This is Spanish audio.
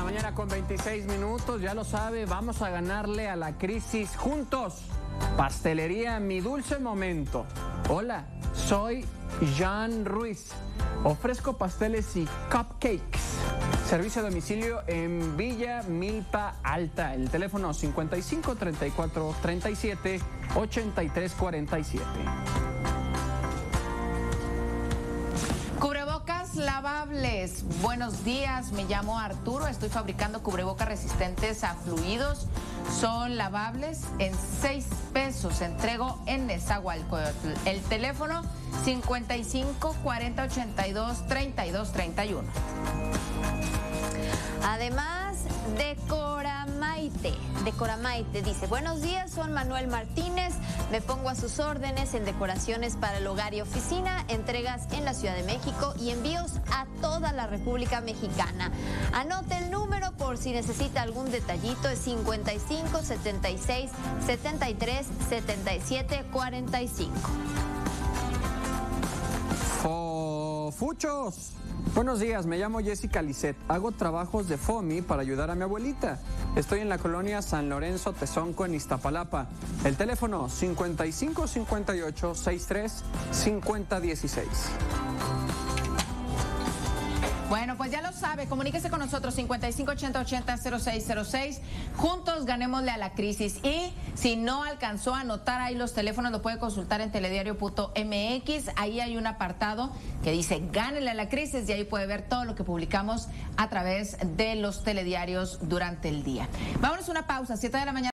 mañana con 26 minutos, ya lo sabe, vamos a ganarle a la crisis juntos. Pastelería Mi Dulce Momento. Hola, soy Jean Ruiz. Ofrezco pasteles y cupcakes. Servicio a domicilio en Villa Milpa Alta. El teléfono 55 34 37 83 47. Cubrebocas lavables. Buenos días, me llamo Arturo, estoy fabricando cubrebocas resistentes a fluidos. Son lavables en 6 pesos. Entrego en Nezahualcóyotl. El teléfono 55 40 82 32 31. Además, Decoramaite dice: buenos días, soy Manuel Martínez, me pongo a sus órdenes en decoraciones para el hogar y oficina, entregas en la Ciudad de México y envíos a toda la República Mexicana. Anote el número por si necesita algún detallito, es 55 76 73 77 45. ¡Fuchos! Buenos días, me llamo Jessica Lisset. Hago trabajos de FOMI para ayudar a mi abuelita. Estoy en la colonia San Lorenzo Tezonco en Iztapalapa. El teléfono 55 58 63 50 16. Bueno, pues ya lo sabe, comuníquese con nosotros 55 80 80 0606. Juntos ganémosle a la crisis. Y si no alcanzó a anotar ahí los teléfonos, lo puede consultar en telediario.mx. Ahí hay un apartado que dice gánele a la crisis y ahí puede ver todo lo que publicamos a través de los telediarios durante el día. Vámonos a una pausa, 7 de la mañana.